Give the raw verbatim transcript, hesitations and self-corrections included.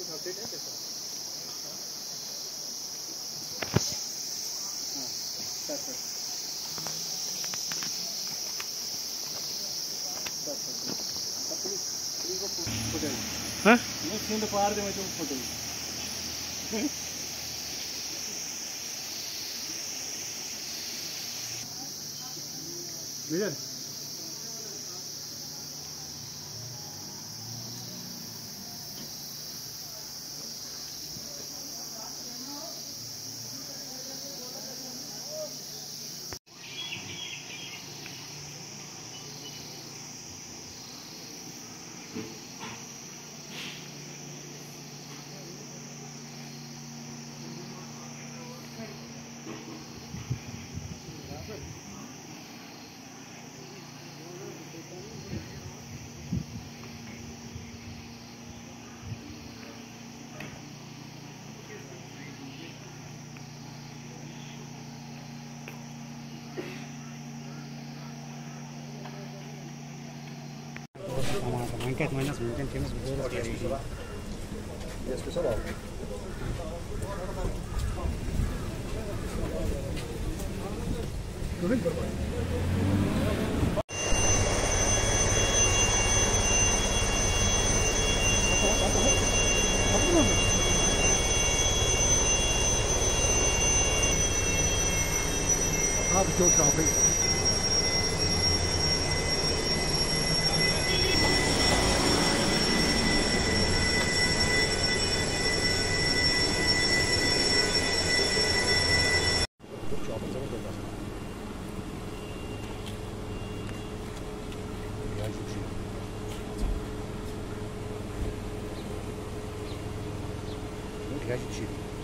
Update है कैसा? हाँ sir sir sir sir police police को फुटेज हाँ वो सीन तो पार दे मैं तो फुटेज मिलन Angkat mana mungkin kena sebut. Ya sudah sabar. Turun berapa? Abi çok trafik. Grazie.